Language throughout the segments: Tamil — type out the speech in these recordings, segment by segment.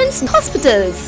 Sarans Hospitals.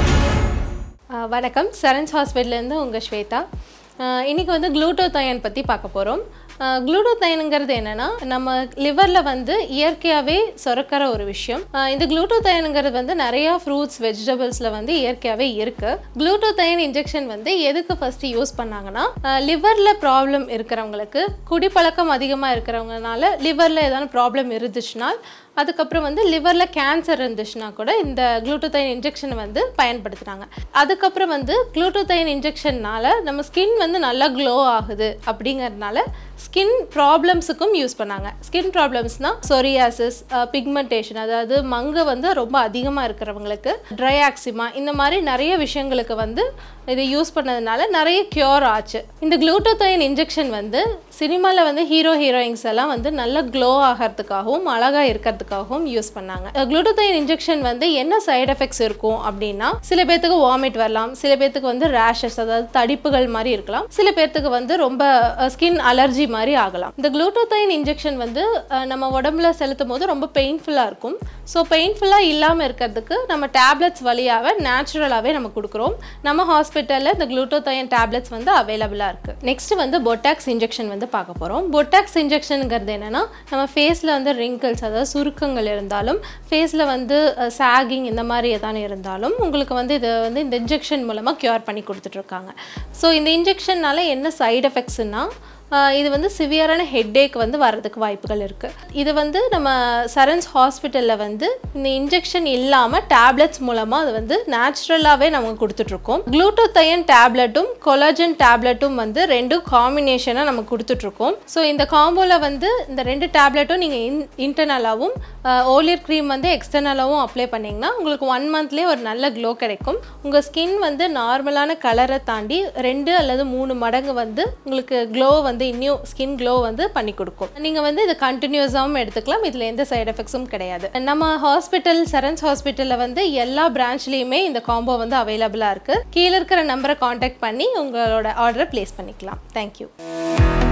வணக்கம் சரன்ஸ் ஹாஸ்பிட்டல்லேருந்து உங்கள் ஸ்வேதா. இன்றைக்கி வந்து குளுட்டோதயன் பற்றி பார்க்க போகிறோம். குளுட்டோதயனுங்கிறது என்னென்னா நம்ம லிவரில் வந்து இயற்கையாகவே சுரக்கிற ஒரு விஷயம். இந்த குளுட்டோதயனுங்கிறது வந்து நிறையா ஃப்ரூட்ஸ் வெஜிடபிள்ஸில் வந்து இயற்கையாகவே இருக்குது. குளுட்டோதயன் இன்ஜெக்ஷன் வந்து எதுக்கு ஃபஸ்ட்டு யூஸ் பண்ணாங்கன்னா, லிவரில் ப்ராப்ளம் இருக்கிறவங்களுக்கு, குடிப்பழக்கம் அதிகமாக இருக்கிறவங்கனால லிவரில் ஏதாவது ப்ராப்ளம் இருந்துச்சுன்னா, அதுக்கப்புறம் வந்து லிவரில் கேன்சர் இருந்துச்சுன்னா கூட இந்த குளுட்டோதயன் இன்ஜெக்ஷனை வந்து பயன்படுத்துகிறாங்க. அதுக்கப்புறம் வந்து குளுட்டோதயன் இன்ஜெக்ஷன்னால நம்ம ஸ்கின் வந்து நல்லா க்ளோ ஆகுது அப்படிங்கிறதுனால ஸ்கின் ப்ராப்ளம்ஸுக்கும் யூஸ் பண்ணாங்க. ஸ்கின் ப்ராப்ளம்ஸ்னால் சொரியாசிஸ், பிக்மெண்டேஷன், அதாவது மங்கை வந்து ரொம்ப அதிகமாக இருக்கிறவங்களுக்கு, ட்ரை ஆக்சிமா, இந்த மாதிரி நிறைய விஷயங்களுக்கு வந்து இதை யூஸ் பண்ணதுனால நிறைய க்யூர் ஆச்சு. இந்த குளுட்டோதயன் இன்ஜெக்ஷன் வந்து சினிமாவில் வந்து ஹீரோயின்ஸ் எல்லாம் வந்து நல்லா க்ளோ ஆகிறதுக்காகவும் அழகாக இருக்கிறதுக்காகவும் யூஸ் பண்ணாங்க. குளுட்டோதயன் இன்ஜெக்ஷன் வந்து என்ன சைடு எஃபெக்ட்ஸ் இருக்கும் அப்படின்னா, சில பேர்த்துக்கு வாமிட் வரலாம், சில பேர்த்துக்கு வந்து ரேஷஸ், அதாவது தடிப்புகள் மாதிரி இருக்கலாம், சில பேர்த்துக்கு வந்து ரொம்ப ஸ்கின் அலர்ஜி மாதிரி ஆகலாம். இந்த குளுட்டோதயன் இன்ஜெக்ஷன் வந்து நம்ம உடம்புல செலுத்தும் போது ரொம்ப பெயின்ஃபுல்லாக இருக்கும். ஸோ பெயின்ஃபுல்லாக இல்லாமல் இருக்கிறதுக்கு நம்ம டேப்லெட்ஸ் வழியாக நேச்சுரலாகவே நம்ம கொடுக்குறோம். நம்ம ஹாஸ்பிட்டலில் இந்த குளுட்டோதயன் டேப்லெட்ஸ் வந்து அவைலபிளாக இருக்குது. நெக்ஸ்ட் வந்து பொட்டாக்ஸ் இன்ஜெக்ஷன் வந்து பார்க்க போகிறோம். பொட்டாக்ஸ் இன்ஜெக்ஷனுங்கிறது என்னென்னா, நம்ம ஃபேஸில் வந்து ரிங்கிள்ஸ், அதாவது சுருக்கங்கள் இருந்தாலும், ஃபேஸில் வந்து சாகிங் இந்த மாதிரி எதானு இருந்தாலும் உங்களுக்கு வந்து இதை வந்து இந்த இன்ஜெக்ஷன் மூலமாக க்யூர் பண்ணி கொடுத்துட்ருக்காங்க. ஸோ இந்த இன்ஜெக்ஷன்னால என்ன சைடு எஃபெக்ட்ஸ்னா, இது வந்து சிவியரான ஹெட்டேக் வந்து வர்றதுக்கு வாய்ப்புகள் இருக்குது. இது வந்து நம்ம சரன்ஸ் ஹாஸ்பிட்டலில் வந்து இந்த இன்ஜெக்ஷன் இல்லாமல் டேப்லெட்ஸ் மூலமாக அது வந்து நேச்சுரலாகவே நம்ம கொடுத்துட்ருக்கோம். குளுட்டோதயன் டேப்லெட்டும் கொலாஜன் டேப்லெட்டும் வந்து ரெண்டும் காம்பினேஷனாக நம்ம கொடுத்துட்ருக்கோம். ஸோ இந்த காம்போவில் வந்து இந்த ரெண்டு டேப்லெட்டும் நீங்கள் இன்டர்னலாகவும் ஓலியர் க்ரீம் வந்து எக்ஸ்டர்னலாகவும் அப்ளை பண்ணிங்கன்னா உங்களுக்கு 1 மந்த்லேயே ஒரு நல்ல க்ளோ கிடைக்கும். உங்கள் ஸ்கின் வந்து நார்மலான கலரை தாண்டி 2 அல்லது 3 மடங்கு வந்து உங்களுக்கு க்ளோ வந்து இன்னும் ஸ்கின் க்ளோ வந்து பண்ணி கொடுக்கும். நீங்கள் வந்து இது கண்டினியூஸாகவும் எடுத்துக்கலாம். இதில் எந்த சைடு எஃபெக்ட்ஸும் கிடையாது. நம்ம ஹாஸ்பிட்டல் சரன்ஸ் ஹாஸ்பிட்டலில் வந்து எல்லா பிரான்ச்லேயுமே இந்த காம்போ வந்து அவைலபிளாக இருக்குது. கீழே இருக்கிற நம்பரை காண்டாக்ட் பண்ணி உங்களோட ஆர்டரை ப்ளேஸ் பண்ணிக்கலாம். தேங்க்யூ.